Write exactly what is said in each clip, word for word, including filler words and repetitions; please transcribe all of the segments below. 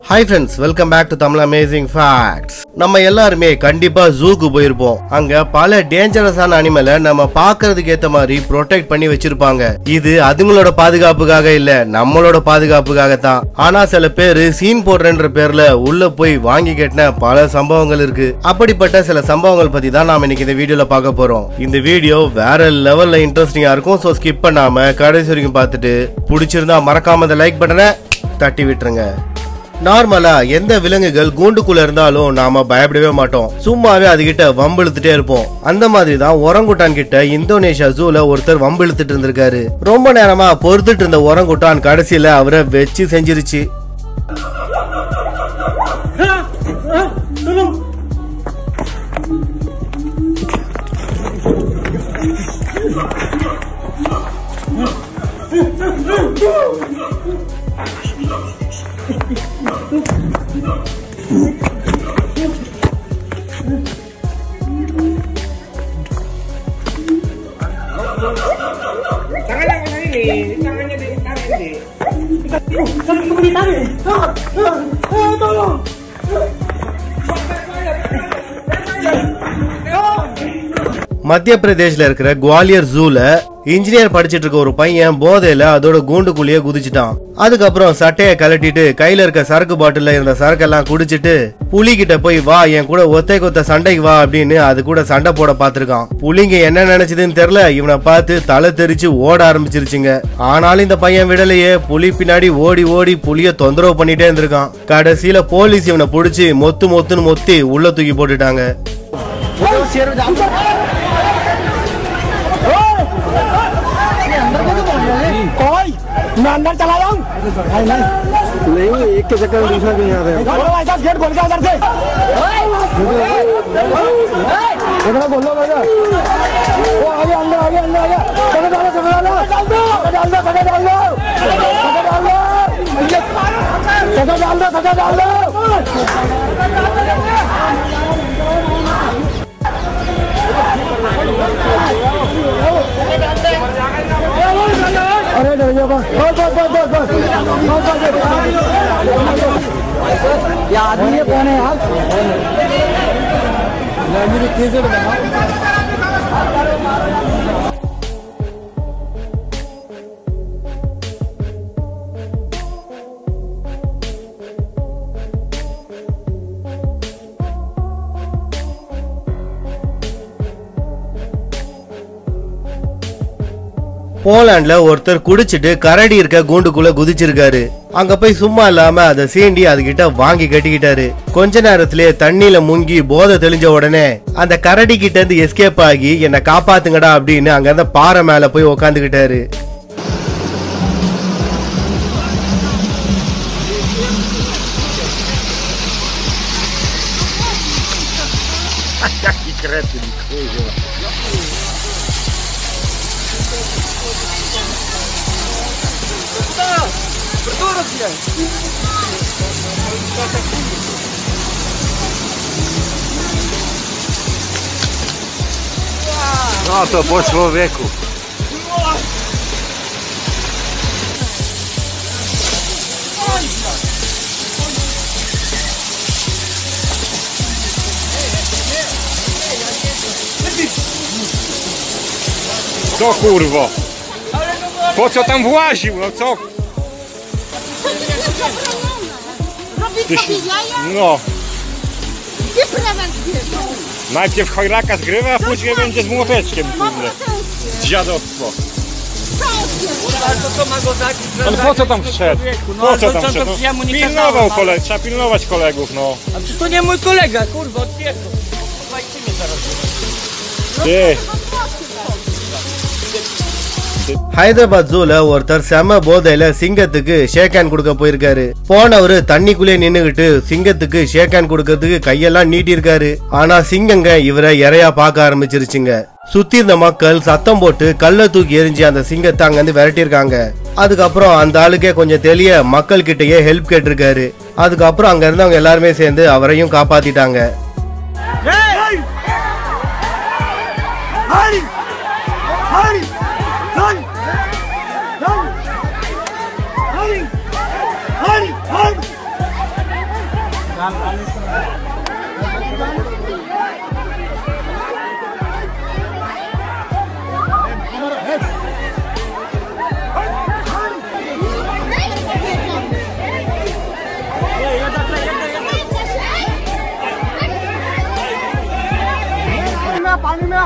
Hi friends, welcome back to Tamil Amazing Facts. நம்ம எல்லாருமே கண்டிப்பா ஜூக்கு போயிருப்போம். அங்க பல டேஞ்சரஸான அனிமலை நம்ம பார்க்கிறதுக்கு ஏத்த மாதிரி ப்ரொடெக்ட் பண்ணி வச்சிருப்பாங்க. இது அதுங்களோட பாதுகாப்புக்காக இல்ல, நம்மளோட பாதுகாப்புக்காக தான். ஆனா சில பேரு சீன் போடுறன்ற பேர்ல உள்ள போய் வாங்கி கட்டின பல சம்பவங்கள் இருக்கு. அப்படிப்பட்ட சில சம்பவங்கள் பத்தி தான் நாம இன்னைக்கு இந்த வீடியோல பார்க்க போறோம். இந்த வீடியோ வேற லெவல்ல இன்ட்ரெஸ்டிங்கா இருக்கும். சோ ஸ்கிப் பண்ணாம கடைசி வரைக்கும் பார்த்துட்டு பிடிச்சிருந்தா மறக்காம அந்த லைக் பட்டனை தட்டி விட்டுருங்க. நார்மலா எந்த விலங்குகள் கூண்டுக்குள்ள இருந்தாலும் நாம பயப்படவே மாட்டோம். சும்மாவே அதுகிட்ட வம்பிழுத்துட்டே இருப்போம். அந்த மாதிரி தான் ஒரங்குட்டான் கிட்ட இந்தோனேஷியா ஜூல ஒருத்தர் வம்பிழுத்துட்டு இருந்திருக்காரு. ரொம்ப நேரமா பொறுத்துட்டு இருந்த ஒரங்குட்டான் கடைசியில அவரை வச்சு செஞ்சிருச்சு. மத்திய பிரதேஷ்ல இருக்கிற குவாலியர் ஜூல இன்ஜினியர் படிச்சிட்டு இருக்க ஒரு பையன் போதையில அதோட கூண்டுக்குள்ளேயே குதிச்சுட்டான். அதுக்கப்புறம் சட்டைய கலட்டிட்டு கையில இருக்க சரக்கு பாட்டில இருந்த சரக்கெல்லாம் குடிச்சிட்டு புலி கிட்ட போய் வா என் கூட ஒத்தை கொத்த சண்டைக்கு வா அப்படின்னு அது கூட சண்டை போட பாத்துருக்கான். புலிங்க என்ன நினைச்சதுன்னு தெரியல, இவனை பார்த்து தலை தெரிச்சு ஓட ஆரம்பிச்சிருச்சுங்க. ஆனாலும் இந்த பையன் விடலையே, புலி பின்னாடி ஓடி ஓடி புலிய தொந்தரவு பண்ணிட்டே இருந்திருக்கான். கடைசியில போலீஸ் இவனை புடிச்சு மொத்து மொத்துன்னு மொத்தி உள்ள தூக்கி போட்டுட்டாங்க. मैं अंदर चला जाऊं? नहीं नहीं नहीं, एक के चक्कर में दूसरा कहीं आ रहा है। बोलो भाई साहब, गेट खोल के अंदर से। इधर बोलो भाई। वो आगे अंदर आगे अंदर आगे। चलो डालो चलो डालो। डाल दो डाल दो डाल दो डाल दो डाल दो। चलो डाल दो चलो डाल दो। अरे डरियो बस बस बस बस बस ये आदमी ये कौन है यार? मेरी कैसे बताओ? போலாண்ட்ல ஒருத்தர் குடிச்சிட்டு கரடி இருக்க கூண்டுக்குள்ள குதிச்சிருக்காரு. அங்க போய் சும்மா இல்லாம அதை சீண்டி அதுகிட்ட வாங்கி கட்டிக்கிட்டாரு. கொஞ்ச நேரத்திலேயே தண்ணியில முங்கி போதை தெளிஞ்ச உடனே அந்த கரடி கிட்ட இருந்து எஸ்கேப் ஆகி என்ன காப்பாத்துங்கடா அப்படின்னு அங்க இருந்த பாறை மேல போய் உக்காந்துக்கிட்டாரு. No to po człowieku. Co kurwo? Po co tam właził? No co? Tyś... No. Najpierw chojraka zgrywa, a później będzie z młoteczkiem, kurde. Dziadostwo. Ale po co tam wszedł? Po co tam wszedł? No, pilnował kolegów, trzeba pilnować kolegów, no. A przecież to nie mój kolega, kurwa, od piechu. Słuchajcie mnie zaraz. Ty. Hyderabad ஜூல ஒருத்தர் செம போதையில சிங்கத்துக்கு ஷேக் hand கொடுக்க போயிருக்காரு. போனவரு தண்ணிக்குள்ளே நின்னுகிட்டு சிங்கத்துக்கு ஷேக் hand கொடுக்கறதுக்கு கையெல்லாம் நீட்டி இருக்காரு. ஆனா சிங்கங்க இவரை இறையா பார்க்க ஆரம்பிச்சிருச்சுங்க. சுத்தி இருந்த மக்கள் சத்தம் போட்டு கல்ல தூக்கி எரிஞ்சு அந்த சிங்கத்தை அங்க இருந்து விரட்டி இருக்காங்க. அதுக்கப்புறம் அந்த ஆளுக்கே கொஞ்சம் தெளிய மக்கள் கிட்டயே ஹெல்ப் கேட்டிருக்காரு. அதுக்கப்புறம் அங்க இருந்தவங்க எல்லாருமே சேர்ந்து அவரையும் காப்பாத்திட்டாங்க. पानी में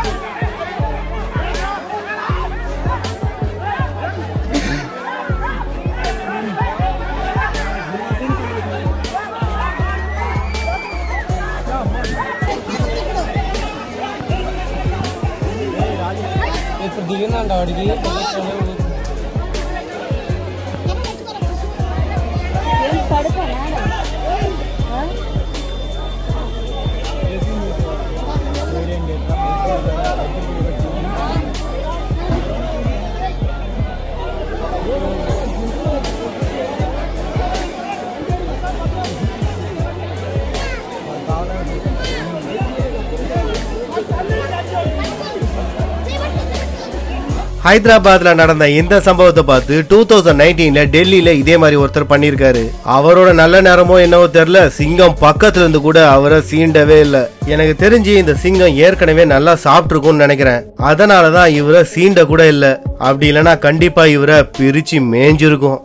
ஹைதராபாத்ல நடந்த இந்த சம்பவத்தை பார்த்து டூ தௌசண்ட் நைன்டீன்ல டெல்லியில இதே மாதிரி ஒருத்தர் பண்ணிருக்காரு. அவரோட நல்ல நேரமோ என்னவோ தெரியல, சிங்கம் பக்கத்துல இருந்து கூட அவரை சீண்டவே இல்ல. எனக்கு தெரிஞ்சு இந்த சிங்கம் ஏற்கனவே நல்லா சாப்பிட்டுருக்கும்னு நினைக்கிறேன். அதனாலதான் இவரை சீண்ட கூட இல்ல. அப்படி இல்லைன்னா கண்டிப்பா இவரை பிரிச்சு மேஞ்சிருக்கும்.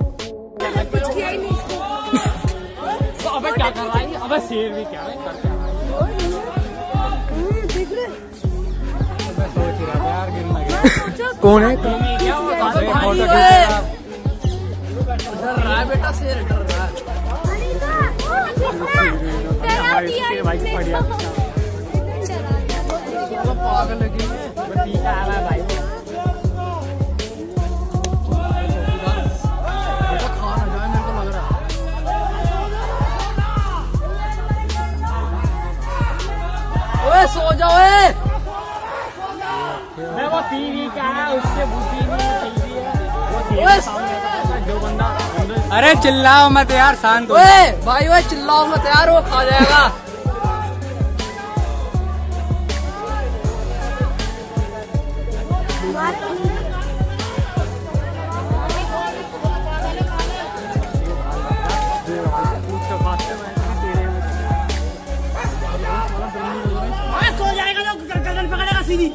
कौन है? बेटा शेर डर रहा है पागल लगी सो जाओ। मैं वो टीवी का है, उसके टीवी है जो बंदा। अरे चिल्लाओ मत यार, शांत हो। ओए भाई ओए चिल्लाओ मत यार, वो खा जाएगा। सो जाएगा तो गर्दन पकड़ेगा सीधी।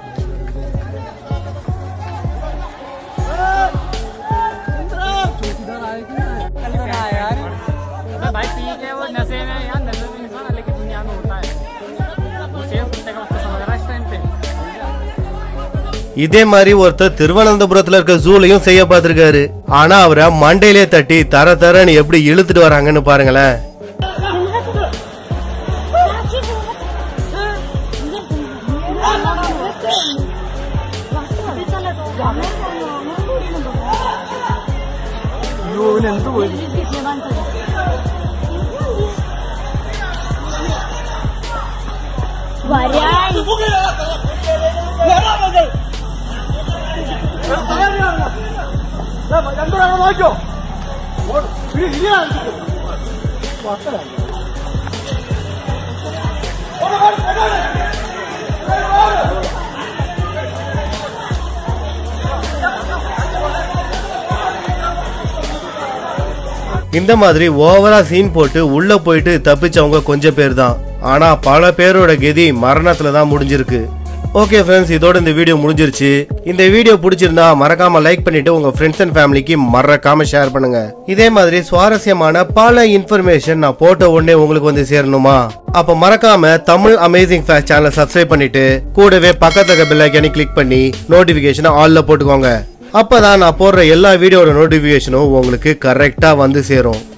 भाई ठीक है, वो नशे में यार नशे में इंसान अलग की दुनिया में होता है। उसे कुत्ते का मतलब समझ रहा है इस टाइम पे। இதே மாதிரி ஒருத்தர் திருவனந்தபுரத்துல இருக்க ஜூலையும் செய்ய பார்த்திருக்காரு. ஆனா அவரை மண்டையிலே தட்டி தர தரன்னு எப்படி இழுத்துட்டு வராங்கன்னு பாருங்களேன். இந்த மாதிரி ஓவரா சீன் போட்டு உள்ள போயிட்டு தப்பிச்சவங்க கொஞ்சம் பேர் தான். ஆனா பல பேரோட கதி மரணத்துல தான் முடிஞ்சிருக்கு. ஓகே ஃப்ரெண்ட்ஸ், இதோட இந்த வீடியோ முடிஞ்சிருச்சு. இந்த வீடியோ பிடிச்சிருந்தா மறக்காம லைக் பண்ணிட்டு உங்க ஃப்ரெண்ட்ஸ் அண்ட் ஃபேமிலிக்கு மறக்காம ஷேர் பண்ணுங்க. இதே மாதிரி சுவாரஸ்யமான பல இன்ஃபர்மேஷன் நான் போட்ட உடனே உங்களுக்கு வந்து சேரணுமா? அப்ப மறக்காம தமிழ் அமேசிங் ஃபேக்ட் சேனலை சப்ஸ்கிரைப் பண்ணிட்டு கூடவே பக்கத்துல பெல் ஐகானை கிளிக் பண்ணி நோட்டிபிகேஷனை ஆல்ல போட்டுக்கோங்க. அப்பதான் நான் போடுற எல்லா வீடியோட நோட்டிபிகேஷனும் உங்களுக்கு கரெக்டா வந்து சேரும்.